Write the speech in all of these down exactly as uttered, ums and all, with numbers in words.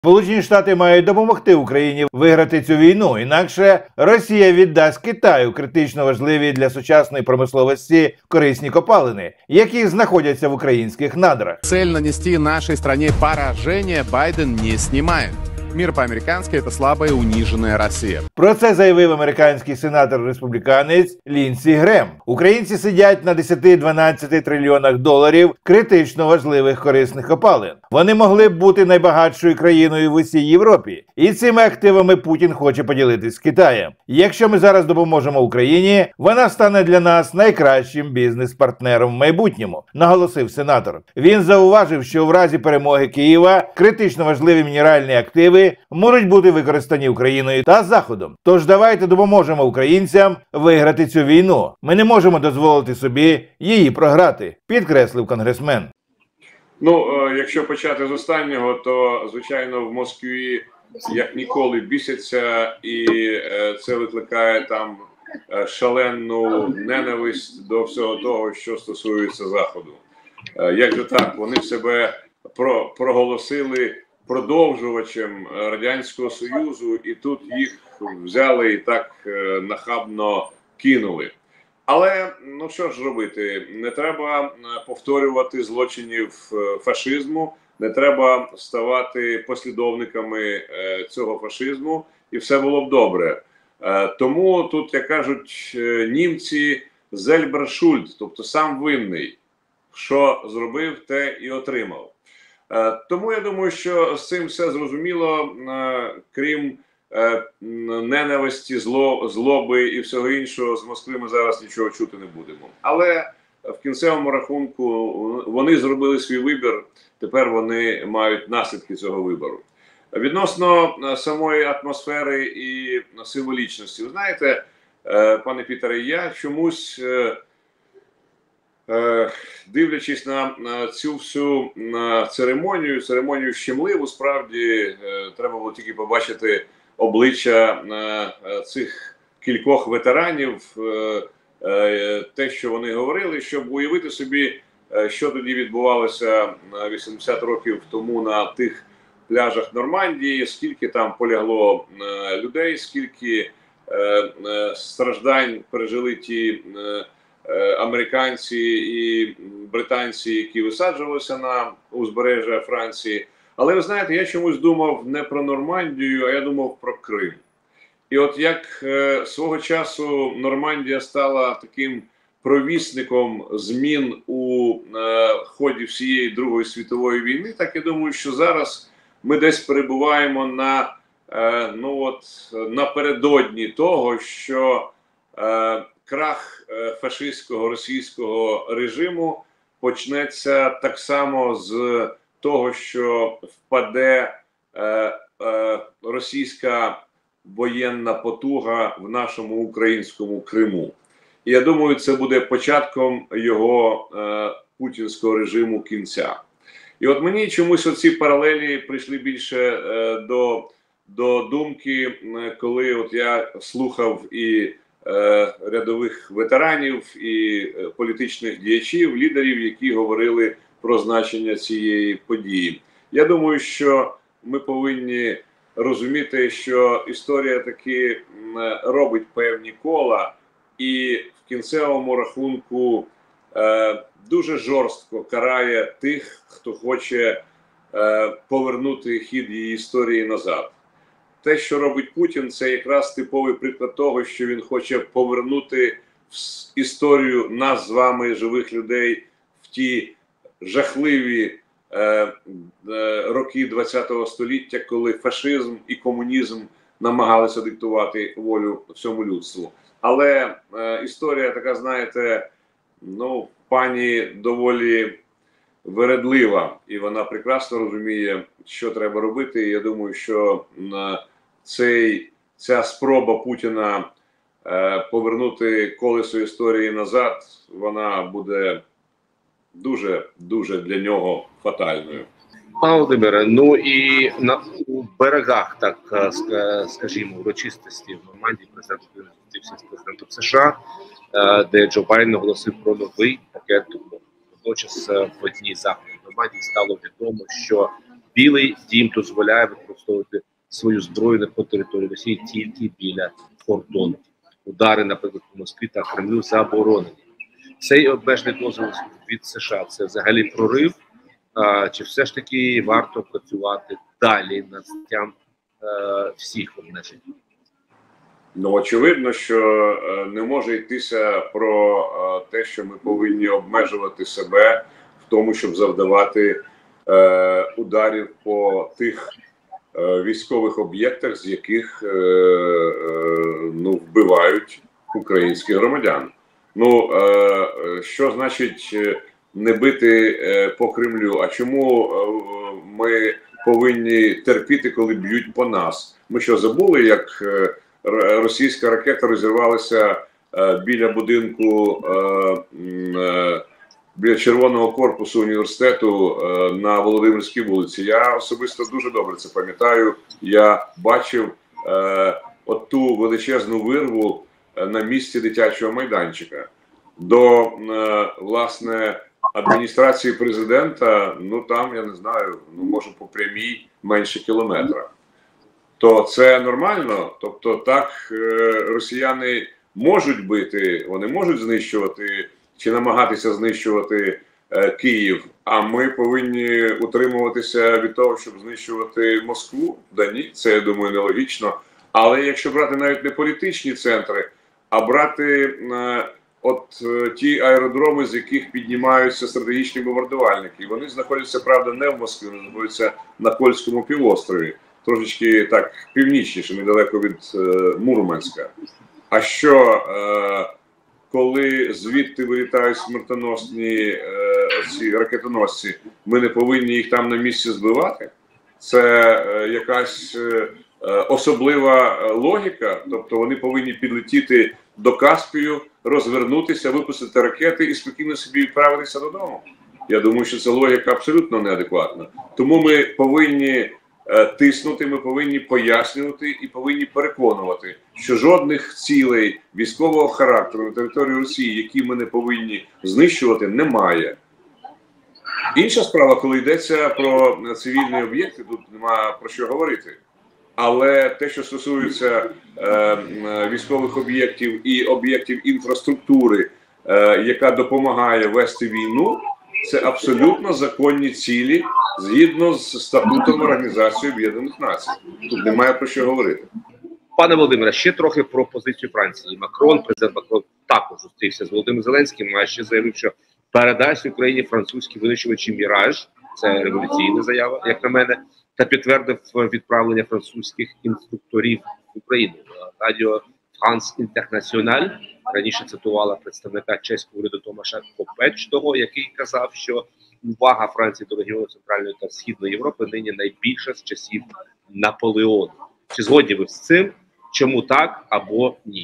Сполучені Штати мають допомогти Україні виграти цю війну, інакше Росія віддасть Китаю критично важливі для сучасної промисловості корисні копалини, які знаходяться в українських надрах. Цель нанести нашей стране поражение Байден не снимает. Мир по-американски – это слабая, униженная Россия. Про це заявив американський сенатор-республіканець Лінсі Грем. Українці сидять на десяти-дванадцяти трильйонах доларів критично важливих корисних копалин. Вони могли б бути найбагатшою країною в усій Європі. І цими активами Путін хоче поділитись з Китаєм. Якщо ми зараз допоможемо Україні, вона стане для нас найкращим бізнес-партнером в майбутньому, наголосив сенатор. Він зауважив, що в разі перемоги Києва критично важливі мінеральні активи можуть бути використані Україною та Заходом. Тож давайте допоможемо українцям виграти цю війну. Ми не можемо дозволити собі її програти, підкреслив конгресмен. Ну, якщо почати з останнього, то, звичайно, в Москві як ніколи бісяться, і це викликає там шалену ненависть до всього того, що стосується Заходу. Як же так? Вони себе про, проголосили продовжувачем Радянського Союзу, і тут їх взяли і так нахабно кинули. Але, ну що ж робити, не треба повторювати злочинів фашизму, не треба ставати послідовниками цього фашизму, і все було б добре. Тому тут, як кажуть німці, зельбер шульд, тобто сам винний, що зробив, те і отримав. Тому я думаю, що з цим все зрозуміло, крім ненависті, зло, злоби і всього іншого, з Москви ми зараз нічого чути не будемо. Але в кінцевому рахунку вони зробили свій вибір, тепер вони мають наслідки цього вибору. Відносно самої атмосфери і символічності, ви знаєте, пане Пітере, я чомусь, дивлячись на, на цю всю на церемонію, церемонію щемливу, справді треба було тільки побачити обличчя цих кількох ветеранів, те, що вони говорили, щоб уявити собі, що тоді відбувалося вісімдесят років тому на тих пляжах Нормандії, скільки там полягло людей, скільки страждань пережили ті американці і британці, які висаджувалися на узбережжя Франції. Але ви знаєте, я чомусь думав не про Нормандію, а я думав про Крим. І от як е, свого часу Нормандія стала таким провісником змін у е, ході всієї Другої світової війни, так я думаю, що зараз ми десь перебуваємо на, е, ну от, напередодні того, що е, крах е, фашистського російського режиму почнеться так само з того, що впаде е, е, російська воєнна потуга в нашому українському Криму. І я думаю, це буде початком його е, путінського режиму кінця. І от мені чомусь оці паралелі прийшли більше е, до, до думки, коли от я слухав і е, рядових ветеранів, і е, політичних діячів, лідерів, які говорили про значення цієї події. Я думаю, що ми повинні розуміти, що історія таки робить певні кола і в кінцевому рахунку е, дуже жорстко карає тих, хто хоче е, повернути хід її історії назад. Те, що робить Путін, це якраз типовий приклад того, що він хоче повернути історію нас з вами, живих людей, в ті жахливі е, е, роки ХХ століття, коли фашизм і комунізм намагалися диктувати волю всьому людству. Але е, історія така, знаєте, ну, пані доволі вередлива, і вона прекрасно розуміє, що треба робити. І я думаю, що е, цей, ця спроба Путіна е, повернути колесо історії назад, вона буде дуже-дуже для нього фатальною. Пане Володимире, ну і на у берегах, так скажімо, урочистості в Нормандії президент зустрівся з президентом США, де Джо Байден оголосив про новий пакет допомоги. Водночас в одній заході Нормандії стало відомо, що Білий дім дозволяє використовувати свою зброю по території Росії тільки біля кордону. Удари, наприклад, по Москві та Кремлю заборонені. Цей обмежений дозвіл від США – це взагалі прорив? А, чи все ж таки варто працювати далі над зняттям е, всіх обмежень? Ну, очевидно, що е, не може йтися про е, те, що ми повинні обмежувати себе в тому, щоб завдавати е, ударів по тих е, військових об'єктах, з яких е, е, ну, вбивають українських громадян. Ну, е, що значить не бити е, по Кремлю? А чому е, ми повинні терпіти, коли б'ють по нас? Ми що, забули, як е, російська ракета розірвалася е, біля будинку, е, е, біля Червоного корпусу університету е, на Володимирській вулиці? Я особисто дуже добре це пам'ятаю. Я бачив е, оту величезну вирву е, на місці дитячого майданчика. До, е, власне, адміністрації президента, ну там, я не знаю, ну може по прямій менше кілометра. То це нормально? Тобто так е, росіяни можуть бити, вони можуть знищувати чи намагатися знищувати е, Київ, а ми повинні утримуватися від того, щоб знищувати Москву? Да ні, це, я думаю, нелогічно. Але якщо брати навіть не політичні центри, а брати е, от е, ті аеродроми, з яких піднімаються стратегічні бомбардувальники, вони знаходяться, правда, не в Москві, вони знаходяться на Кольському півострові, трошечки так північніше, недалеко від е, Мурманська. А що, е, коли звідти вилітають смертоносні е, ці ракетоносці, ми не повинні їх там на місці збивати? Це е, якась е, особлива логіка, тобто вони повинні підлетіти до Каспію, розвернутися, випустити ракети і спокійно собі відправитися додому. Я думаю, що це логіка абсолютно неадекватна. Тому ми повинні е, тиснути, ми повинні пояснювати і повинні переконувати, що жодних цілей військового характеру на території Росії, які ми не повинні знищувати, немає. Інша справа, коли йдеться про цивільні об'єкти, тут немає про що говорити. Але те, що стосується е, військових об'єктів і об'єктів інфраструктури, е, яка допомагає вести війну, це абсолютно законні цілі згідно з статутом Організації Об'єднаних Націй. Тут немає про що говорити. Пане Володимире, ще трохи про позицію Франції. Макрон, президент Макрон також зустрівся з Володимиром Зеленським, а ще заявив, що передасть Україні французькі винищувачі «Міраж». Це революційна заява, як на мене, та підтвердив відправлення французьких інструкторів в Україну. Радіо «Франс Інтернаціональ» раніше цитувала представника чеського уряду Томаша Копечного, який казав, що увага Франції до регіону Центральної та Східної Європи нині найбільша з часів Наполеону. Чи згодні ви з цим? Чому так або ні?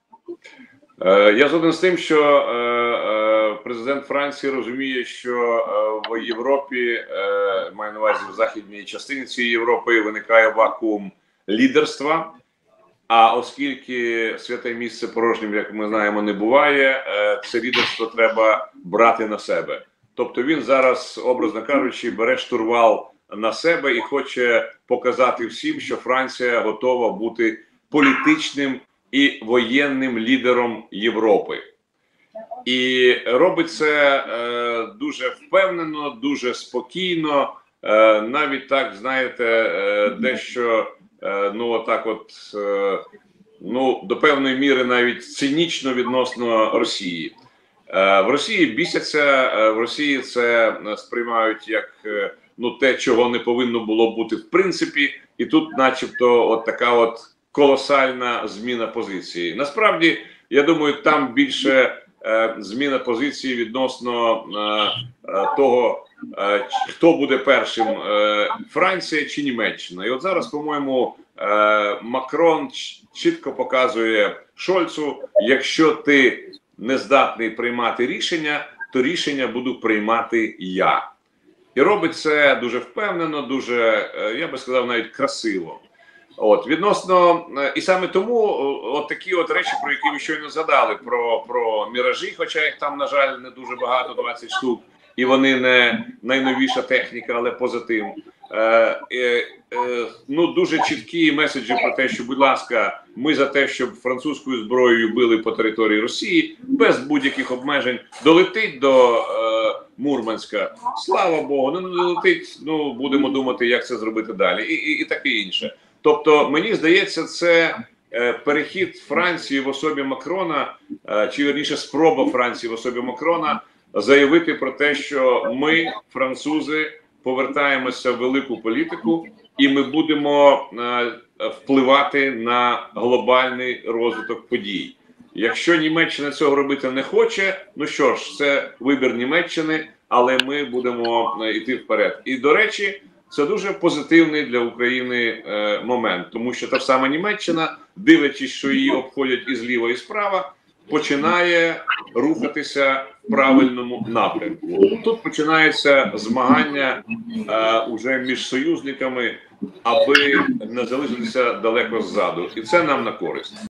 Я згоден з тим, що президент Франції розуміє, що в Європі, маю на увазі в західній частині цієї Європи, виникає вакуум лідерства, а оскільки святе місце порожнім, як ми знаємо, не буває, це лідерство треба брати на себе. Тобто він зараз, образно кажучи, бере штурвал на себе і хоче показати всім, що Франція готова бути політичним і воєнним лідером Європи. І робить це е, дуже впевнено, дуже спокійно, е, навіть так, знаєте, е, дещо, е, ну, отак от, е, ну, до певної міри навіть цинічно відносно Росії. Е, в Росії бісяться, е, в Росії це сприймають як, е, ну, те, чого не повинно було бути в принципі, і тут начебто от така от колосальна зміна позиції. Насправді, я думаю, там більше е, зміна позиції відносно е, е, того, е, хто буде першим, е, Франція чи Німеччина. І от зараз, по-моєму, е, Макрон чітко показує Шольцу, якщо ти не здатний приймати рішення, то рішення буду приймати я. І робить це дуже впевнено, дуже, е, я би сказав, навіть красиво. От, відносно, і саме тому от такі от речі, про які ви щойно згадали, про, про міражі, хоча їх там, на жаль, не дуже багато, двадцять штук, і вони не найновіша техніка, але поза тим. е, е, е, ну дуже чіткі меседжі про те, що, будь ласка, ми за те, щоб французькою зброєю били по території Росії без будь-яких обмежень, долетить до е, Мурманська. Слава Богу, ну не долетить. Ну будемо думати, як це зробити далі, і, і, і таке інше. Тобто, мені здається, це е, перехід Франції в особі Макрона, е, чи вірніше спроба Франції в особі Макрона заявити про те, що ми, французи, повертаємося в велику політику, і ми будемо е, впливати на глобальний розвиток подій. Якщо Німеччина цього робити не хоче, ну що ж, це вибір Німеччини, але ми будемо е, йти вперед. І, до речі, це дуже позитивний для України е, момент, тому що та ж сама Німеччина, дивлячись, що її обходять і зліва, і справа, починає рухатися в правильному напрямку. Тут починається змагання е, уже між союзниками, аби не залишитися далеко ззаду. І це нам на користь.